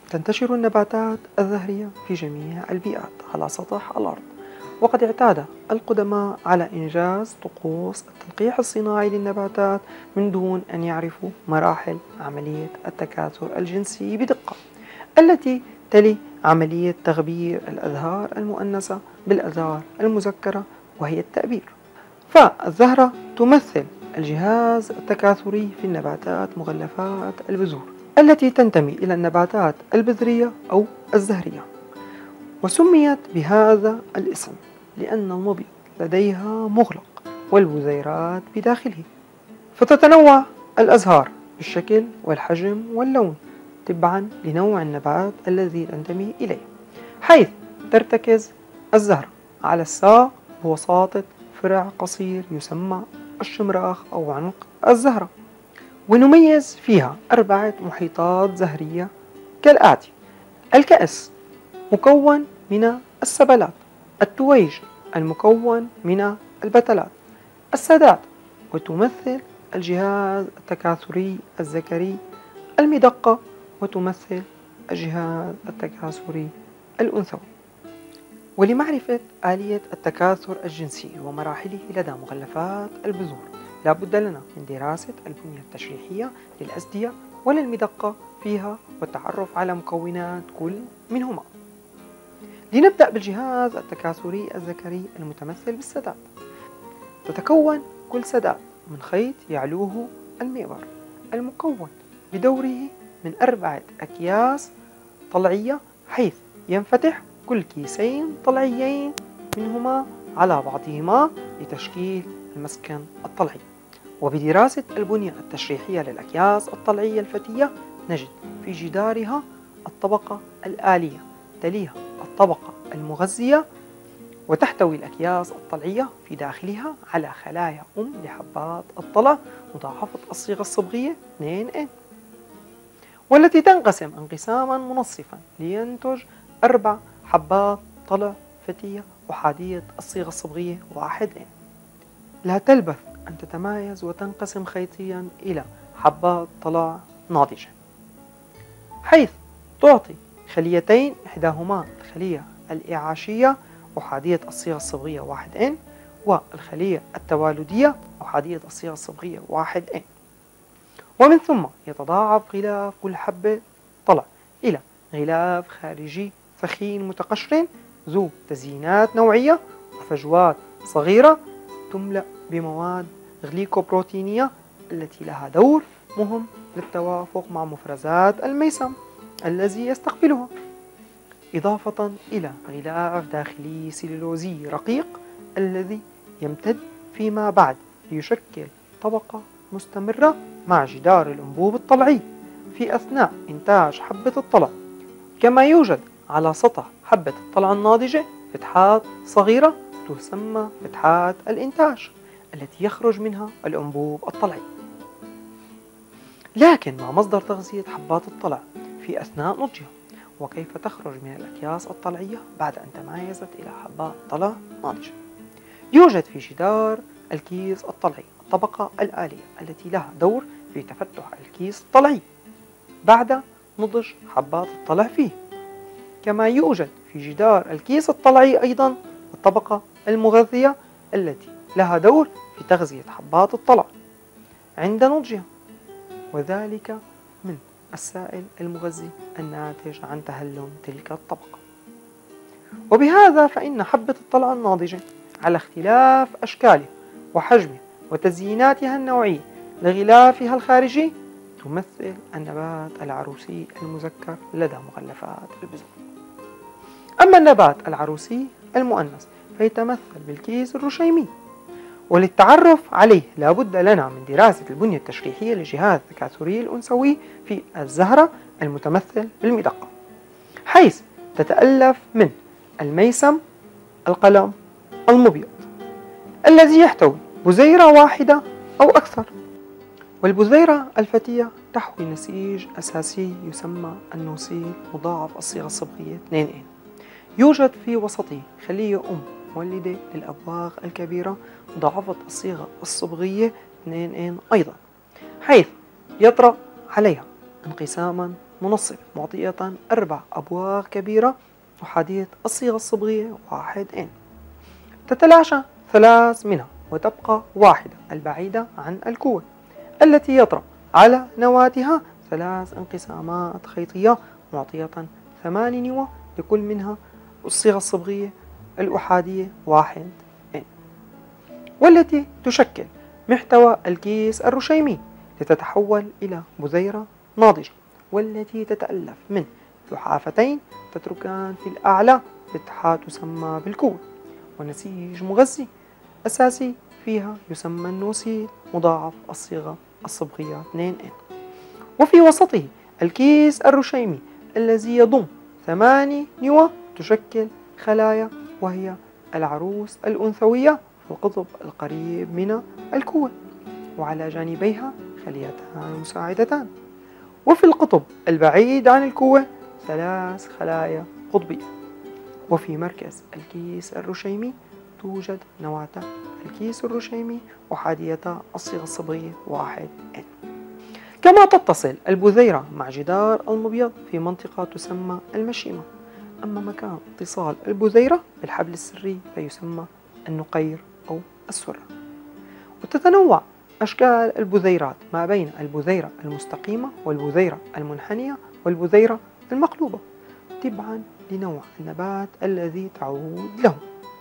تنتشر النباتات الزهرية في جميع البيئات على سطح الأرض، وقد اعتاد القدماء على إنجاز طقوس التلقيح الصناعي للنباتات من دون أن يعرفوا مراحل عملية التكاثر الجنسي بدقة، التي تلي عملية تغبير الأزهار المؤنثة بالأزهار المذكرة وهي التأبير. فالزهرة تمثل الجهاز التكاثري في النباتات مغلفات البذور التي تنتمي إلى النباتات البذرية أو الزهرية، وسميت بهذا الاسم لأن المبيض لديها مغلق والبذيرات بداخله، فتتنوع الأزهار بالشكل والحجم واللون تبعا لنوع النبات الذي تنتمي إليه، حيث ترتكز الزهرة على الساق بوساطة فرع قصير يسمى الشمراخ أو عنق الزهرة. ونميز فيها 4 محيطات زهرية كالآتي: الكأس مكون من السبلات، التويج المكون من البتلات، السادات وتمثل الجهاز التكاثري الذكري، المدقة وتمثل الجهاز التكاثري الأنثوي. ولمعرفة آلية التكاثر الجنسي ومراحله لدى مغلفات البذور لا بد لنا من دراسة البنية التشريحية للأزدية وللمدقة فيها والتعرف على مكونات كل منهما. لنبدأ بالجهاز التكاثري الذكري المتمثل بالسداد. تتكون كل سداد من خيط يعلوه المئبر المكون بدوره من 4 أكياس طلعية، حيث ينفتح كل كيسين طلعيين منهما على بعضهما لتشكيل المسكن الطلعي. وبدراسة البنية التشريحية للأكياس الطلعية الفتية نجد في جدارها الطبقة الآلية، تليها الطبقة المغذية، وتحتوي الأكياس الطلعية في داخلها على خلايا لحبات الطلع مضاعفة الصيغة الصبغية 2N، والتي تنقسم انقساما منصفا لينتج 4 حبات طلع فتية أحادية الصيغة الصبغية 1N. لا تلبث أن تتمايز وتنقسم خيطيا إلى حبات طلع ناضجة، حيث تعطي خليتين، إحداهما الخلية الإعاشية أحادية الصيغة الصبغية 1N، والخلية التوالدية أحادية الصيغة الصبغية 1N. ومن ثم يتضاعف غلاف كل حبة طلع إلى غلاف خارجي ثخين متقشر ذو تزيينات نوعية وفجوات صغيرة تملأ بمواد غليكوبروتينية التي لها دور مهم للتوافق مع مفرزات الميسم الذي يستقبلها، إضافة إلى غلاف داخلي سلولوزي رقيق الذي يمتد فيما بعد ليشكل طبقة مستمرة مع جدار الأنبوب الطلعي في أثناء إنتاج حبة الطلع. كما يوجد على سطح حبة الطلع الناضجة فتحات صغيرة تسمى فتحات الإنتاج التي يخرج منها الأنبوب الطلعي. لكن ما مصدر تغذية حبات الطلع في أثناء نضجها؟ وكيف تخرج من الأكياس الطلعية بعد أن تمايزت إلى حبات طلع ناضجة؟ يوجد في جدار الكيس الطلعي الطبقة الآلية التي لها دور في تفتح الكيس الطلعي بعد نضج حبات الطلع فيه. كما يوجد في جدار الكيس الطلعي أيضا الطبقة المغذية التي لها دور في تغذية حبات الطلع عند نضجها، وذلك من السائل المغذي الناتج عن تهلم تلك الطبقة. وبهذا فإن حبة الطلع الناضجة على اختلاف أشكالها وحجمها وتزييناتها النوعية لغلافها الخارجي تمثل النبات العروسي المذكر لدى مغلفات البذور. أما النبات العروسي المؤنث فيتمثل بالكيس الرشيمي، وللتعرف عليه لا بد لنا من دراسة البنية التشريحية للجهاز التكاثري الأنثوي في الزهرة المتمثل بالمدقة، حيث تتألف من الميسم القلم المبيض الذي يحتوي بذيرة واحدة أو أكثر، والبذيرة الفتية تحوي نسيج أساسي يسمى النوسيل مضاعف الصيغة الصبغية 2N. يوجد في وسطه خلية مولدة للأبواق الكبيرة مضاعفة الصيغة الصبغية 2N أيضا، حيث يطرأ عليها انقساما منصبة معطية 4 أبواق كبيرة أحادية الصيغة الصبغية 1N. تتلاشى 3 منها وتبقى واحدة البعيدة عن الكوة التي يطرأ على نواتها 3 انقسامات خيطية معطية 8 نواة لكل منها الصيغة الصبغية الأحادية 1N، والتي تشكل محتوى الكيس الرشيمي لتتحول إلى بذيرة ناضجة، والتي تتألف من لحافتين تتركان في الأعلى فتحة تسمى بالكوة، ونسيج مغذي أساسي فيها يسمى النوسيل مضاعف الصيغة الصبغية 2N. وفي وسطه الكيس الرشيمي الذي يضم 8 نواة تشكل خلايا، وهي العروس الأنثوية في القطب القريب من الكوة، وعلى جانبيها خليتان مساعدتان. وفي القطب البعيد عن الكوة 3 خلايا قطبية. وفي مركز الكيس الرشيمي توجد نواة الكيس الرشيمي أحاديتا الصيغة الصبغية 1N. كما تتصل البذيرة مع جدار المبيض في منطقة تسمى المشيمة. أما مكان اتصال البذيرة بالحبل السري فيسمى النقير أو السرة. وتتنوع أشكال البذيرات ما بين البذيرة المستقيمة والبذيرة المنحنية والبذيرة المقلوبة تبعا لنوع النبات الذي تعود له.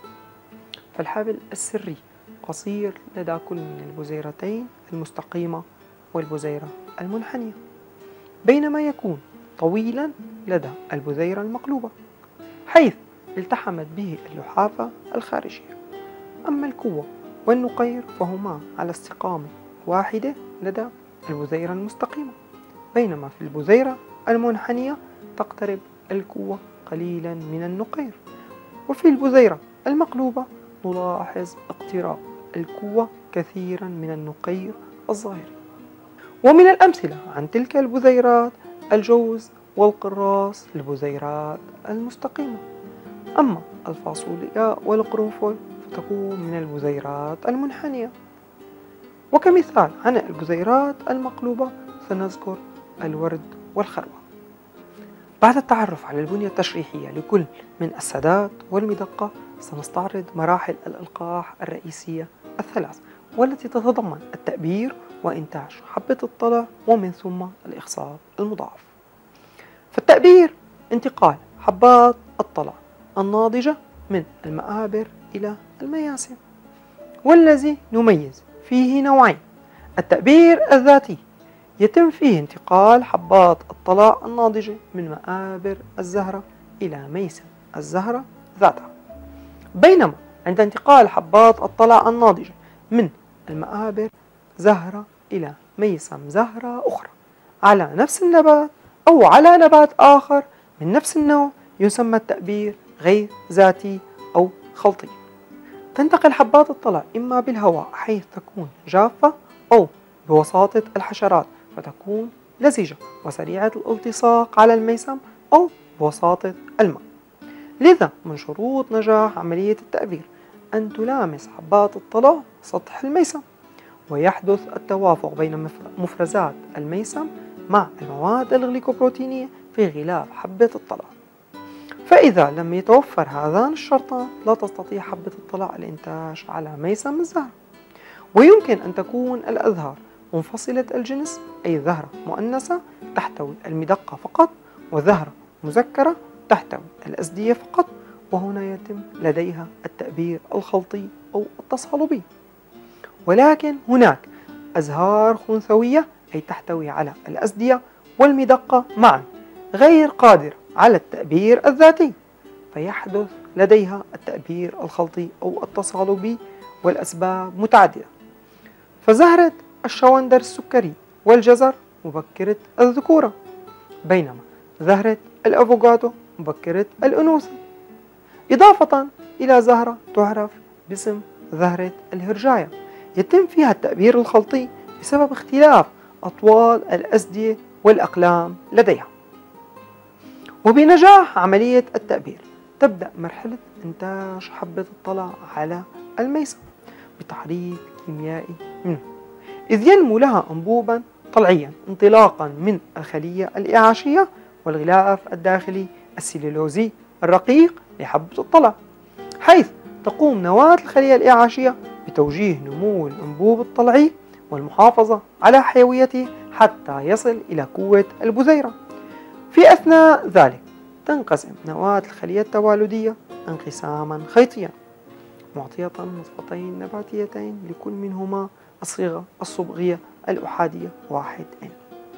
فالحبل السري قصير لدى كل من البذيرتين المستقيمة والبذيرة المنحنية، بينما يكون طويلا لدى البذيرة المقلوبة حيث التحمت به اللحافة الخارجية. أما الكوة والنقير فهما على استقامة واحدة لدى البذيرة المستقيمة، بينما في البذيرة المنحنية تقترب الكوة قليلا من النقير. وفي البذيرة المقلوبة نلاحظ اقتراب الكوة كثيرا من النقير الظاهري. ومن الأمثلة عن تلك البذيرات الجوز والقراص البذيرات المستقيمة. أما الفاصوليا والقرنفل فتكون من البذيرات المنحنية. وكمثال عن البذيرات المقلوبة سنذكر الورد والخروع. بعد التعرف على البنية التشريحية لكل من السدات والمدقة سنستعرض مراحل الإلقاح الرئيسية الثلاث، والتي تتضمن التأبير وإنتاج حبة الطلع ومن ثم الإخصاب المضاعف. فالتأبير انتقال حبات الطلع الناضجة من المآبر إلى المياسم، والذي نميز فيه نوعين: التأبير الذاتي يتم فيه انتقال حبات الطلع الناضجة من مآبر الزهرة إلى ميسم الزهرة ذاتها، بينما عند انتقال حبات الطلع الناضجة من المآبر زهرة إلى ميسم زهرة أخرى على نفس النبات أو على نبات آخر من نفس النوع يسمى التأبير غير ذاتي أو خلطي. تنتقل حبات الطلع إما بالهواء حيث تكون جافة أو بواسطة الحشرات فتكون لزجة وسريعة الالتصاق على الميسم أو بواسطة الماء. لذا من شروط نجاح عملية التأبير أن تلامس حبات الطلع سطح الميسم ويحدث التوافق بين مفرزات الميسم مع المواد الغليكوبروتينية في غلاف حبة الطلع. فإذا لم يتوفر هذان الشرطان لا تستطيع حبة الطلع الإنتاج على ميسم الزهرة. ويمكن أن تكون الأزهار منفصلة الجنس، أي زهرة مؤنثة تحتوي المدقة فقط، وزهرة مذكرة تحتوي الأزدية فقط، وهنا يتم لديها التأبير الخلطي أو التصلبي. ولكن هناك أزهار خنثوية أي تحتوي على الأزدية والمدقة معا غير قادرة على التأبير الذاتي، فيحدث لديها التأبير الخلطي أو التصلبي، والأسباب متعددة. فزهرة الشوندر السكري والجزر مبكرة الذكورة، بينما زهرة الأفوكادو مبكرة الأنوثة، إضافة إلى زهرة تعرف باسم زهرة الهرجاية يتم فيها التأبير الخلطي بسبب اختلاف أطوال الأزدية والأقلام لديها. وبنجاح عملية التأبير تبدأ مرحلة إنتاج حبة الطلع على الميسم بتحريك كيميائي منه، إذ ينمو لها أنبوبا طلعيا انطلاقا من الخلية الإعاشية والغلاف الداخلي السليلوزي الرقيق لحبة الطلع، حيث تقوم نواة الخلية الإعاشية بتوجيه نمو الأنبوب الطلعي والمحافظة على حيويته حتى يصل إلى قوة البذيرة. في أثناء ذلك تنقسم نواة الخلية التوالدية انقساما خيطيا معطية نطفتين نباتيتين لكل منهما الصيغة الصبغية الأحادية 1N،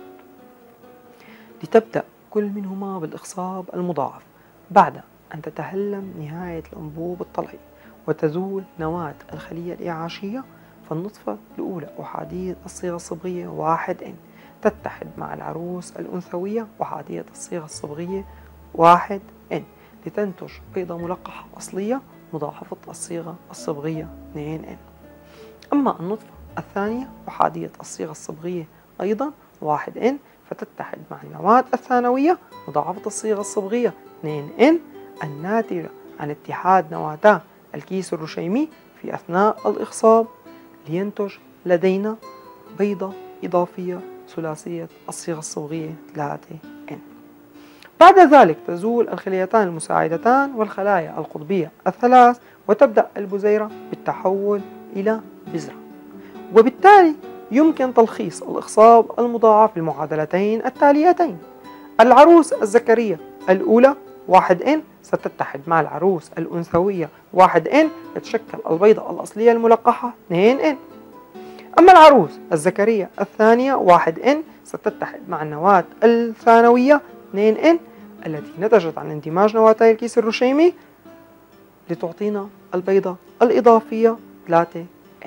لتبدأ كل منهما بالإخصاب المضاعف بعد أن تتهلم نهاية الأنبوب الطلعي وتزول نواة الخلية الإعاشية. فالنطفة الأولى أحادية الصيغة الصبغية 1N تتحد مع العروس الأنثوية أحادية الصيغة الصبغية 1N لتنتج بيضة ملقحة أصلية مضاعفة الصيغة الصبغية 2N. أما النطفة الثانية أحادية الصيغة الصبغية أيضا 1N فتتحد مع النواة الثانوية مضاعفة الصيغة الصبغية 2N الناتجة عن اتحاد نواتا الكيس الرشيمي في أثناء الإخصاب، لينتج لدينا بيضة إضافية ثلاثية الصيغة الصبغية 3N. بعد ذلك تزول الخليتان المساعدتان والخلايا القطبية الثلاث وتبدأ البذيرة بالتحول إلى بذرة، وبالتالي يمكن تلخيص الإخصاب المضاعف بالمعادلتين التاليتين: العروس الذكرية الأولى 1N ستتحد مع العروس الأنثوية 1N لتشكل البيضة الأصلية الملقحة 2N. أما العروس الذكرية الثانية 1N ستتحد مع النواة الثانوية 2N التي نتجت عن اندماج نواتي الكيس الرشيمي لتعطينا البيضة الإضافية 3N.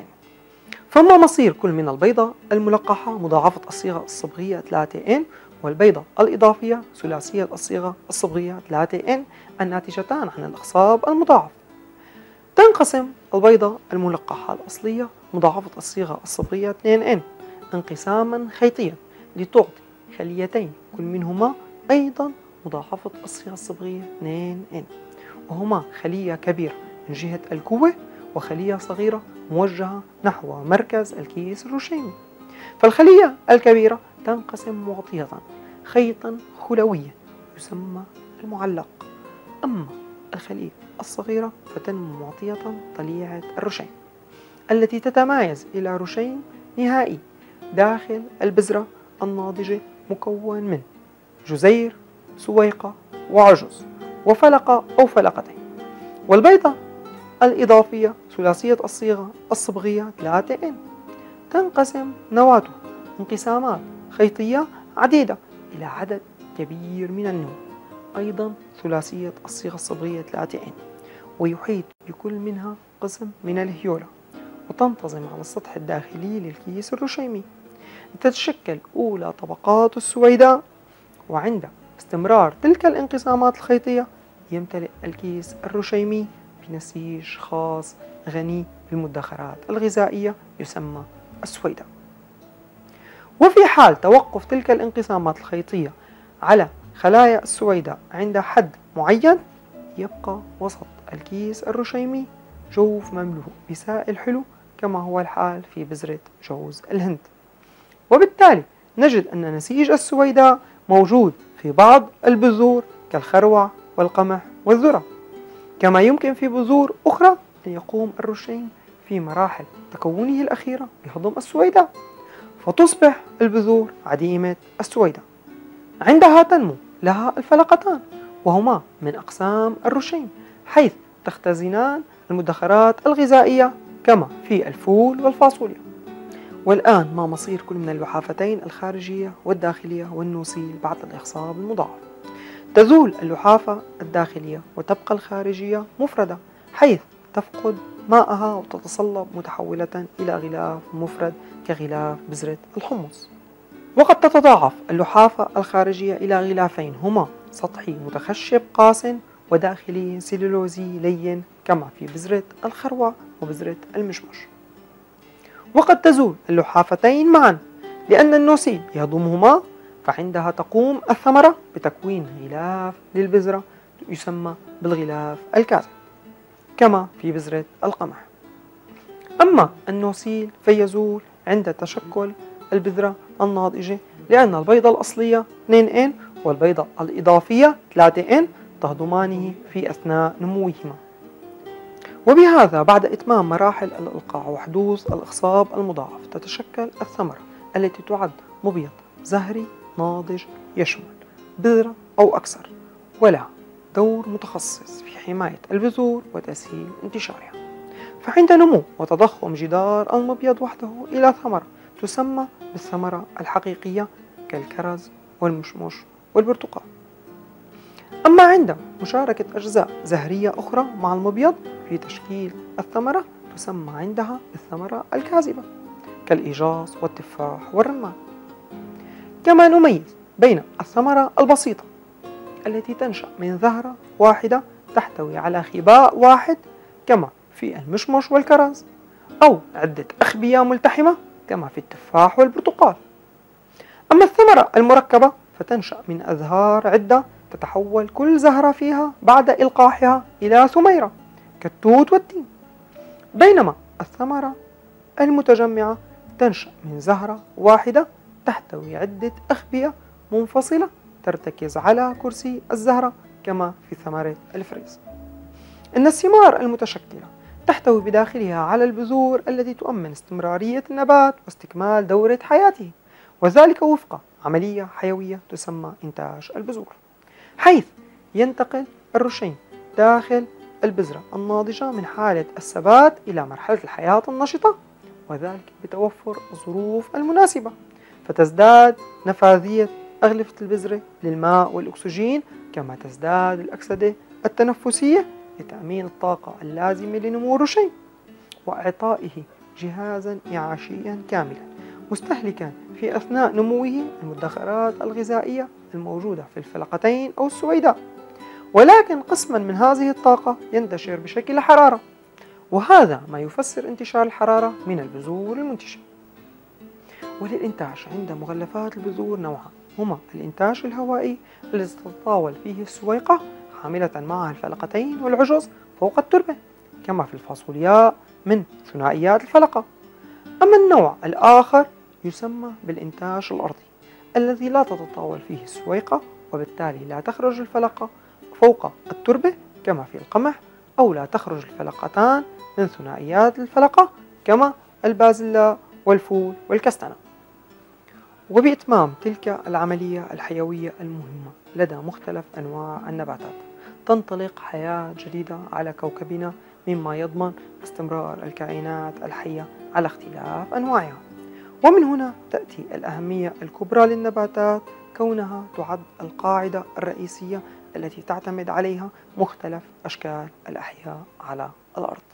فما مصير كل من البيضة الملقحة مضاعفة الصيغة الصبغية 3N والبيضة الإضافية ثلاثية الصيغة الصبغية 3N الناتجتان عن الإخصاب المضاعف؟ تنقسم البيضة الملقحة الأصلية مضاعفة الصيغة الصبغية 2N انقساما خيطيا لتعطي خليتين كل منهما أيضا مضاعفة الصيغة الصبغية 2N، وهما خلية كبيرة من جهة القوة وخلية صغيرة موجهة نحو مركز الكيس الرشيمي. فالخلية الكبيرة تنقسم معطية خيطا خلويا يسمى المعلق، أما الخلية الصغيرة فتنمو معطية طليعة الرشيم التي تتمايز إلى رشيم نهائي داخل البذرة الناضجة مكون من جزير، سويقة، وعجز، وفلقة أو فلقتين. والبيضة الإضافية ثلاثية الصيغة الصبغية 3N تنقسم نواته انقسامات خيطية عديدة إلى عدد كبير من النوع أيضا ثلاثية الصيغة الصبغية 3N، ويحيط بكل منها قسم من الهيولا وتنتظم على السطح الداخلي للكيس الرشيمي لتتشكل أولى طبقات السويداء. وعند استمرار تلك الانقسامات الخيطية يمتلئ الكيس الرشيمي بنسيج خاص غني بالمدخرات الغذائية يسمى السويداء. وفي حال توقف تلك الانقسامات الخيطية على خلايا السويداء عند حد معين يبقى وسط الكيس الرشيمي جوف مملوء بسائل حلو كما هو الحال في بذرة جوز الهند. وبالتالي نجد أن نسيج السويداء موجود في بعض البذور كالخروع والقمح والذرة، كما يمكن في بذور أخرى أن يقوم الرشيم في مراحل تكونه الأخيرة بهضم السويداء فتصبح البذور عديمة السويداء. عندها تنمو لها الفلقتان وهما من أقسام الرشيم حيث تختزنان المدخرات الغذائية كما في الفول والفاصوليا. والآن ما مصير كل من اللحافتين الخارجية والداخلية والنوسيل بعد الإخصاب المضاعف؟ تزول اللحافة الداخلية وتبقى الخارجية مفردة حيث تفقد ماءها وتتصلب متحولة إلى غلاف مفرد كغلاف بذرة الحمص. وقد تتضاعف اللحافة الخارجية إلى غلافين هما سطحي متخشب قاس وداخلي سلولوزي لين كما في بذرة الخروع وبذرة المشمش. وقد تزول اللحافتين معا لأن النوسيل يهضمهما، فعندها تقوم الثمرة بتكوين غلاف للبذرة يسمى بالغلاف الكاذب كما في بذرة القمح. أما النوسيل فيزول عند تشكل البذرة الناضجة، لأن البيضة الأصلية 2N والبيضة الإضافية 3N تهضمانه في أثناء نموهما. وبهذا بعد إتمام مراحل الإلقاح وحدوث الإخصاب المضاعف تتشكل الثمرة التي تعد مبيض زهري ناضج يشمل بذرة أو أكثر، ولها دور متخصص في حماية البذور وتسهيل انتشارها. فعند نمو وتضخم جدار المبيض وحده إلى ثمرة تسمى بالثمرة الحقيقية كالكرز والمشمش والبرتقال. أما عند مشاركة أجزاء زهرية أخرى مع المبيض في تشكيل الثمرة تسمى عندها بالثمرة الكاذبة كالإيجاص والتفاح والرمان. كما نميز بين الثمرة البسيطة التي تنشأ من زهرة واحدة تحتوي على خباء واحد كما في المشمش والكرز، أو عدة أخبية ملتحمة كما في التفاح والبرتقال. أما الثمرة المركبة فتنشأ من أزهار عدة تتحول كل زهرة فيها بعد إلقاحها إلى ثميرة كالتوت والتين، بينما الثمرة المتجمعة تنشأ من زهرة واحدة تحتوي عدة أخبية منفصلة ترتكز على كرسي الزهرة كما في ثمرة الفريز. إن الثمار المتشكلة تحتوي بداخلها على البذور التي تؤمن استمرارية النبات واستكمال دورة حياته، وذلك وفق عملية حيوية تسمى إنتاج البذور، حيث ينتقل الرشين داخل البذرة الناضجة من حالة الثبات إلى مرحلة الحياة النشطة، وذلك بتوفر الظروف المناسبة، فتزداد نفاذية أغلفة البذرة للماء والأكسجين، كما تزداد الأكسدة التنفسية لتأمين الطاقة اللازمة لنمو الرشين وإعطائه جهازا إعاشيا كاملا، مستهلكا في أثناء نموه المدخرات الغذائية الموجودة في الفلقتين أو السويداء، ولكن قسما من هذه الطاقة ينتشر بشكل حرارة، وهذا ما يفسر انتشار الحرارة من البذور المنتجة. وللإنتاج عند مغلفات البذور نوعان، هما الإنتاج الهوائي الذي تتطاول فيه السويقة حاملة معها الفلقتين والعجز فوق التربة كما في الفاصولياء من ثنائيات الفلقة. أما النوع الآخر يسمى بالإنتاج الأرضي الذي لا تتطاول فيه السويقة، وبالتالي لا تخرج الفلقة فوق التربة كما في القمح، أو لا تخرج الفلقتان من ثنائيات الفلقة كما البازلاء والفول والكستنة. وبإتمام تلك العملية الحيوية المهمة لدى مختلف أنواع النباتات تنطلق حياة جديدة على كوكبنا، مما يضمن استمرار الكائنات الحية على اختلاف أنواعها. ومن هنا تأتي الأهمية الكبرى للنباتات، كونها تعد القاعدة الرئيسية التي تعتمد عليها مختلف أشكال الأحياء على الأرض.